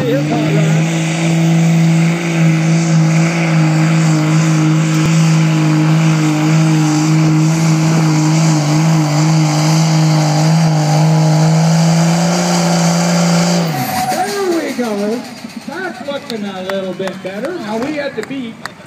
his hot rod. There we go. That's looking a little bit better. Now we had to beat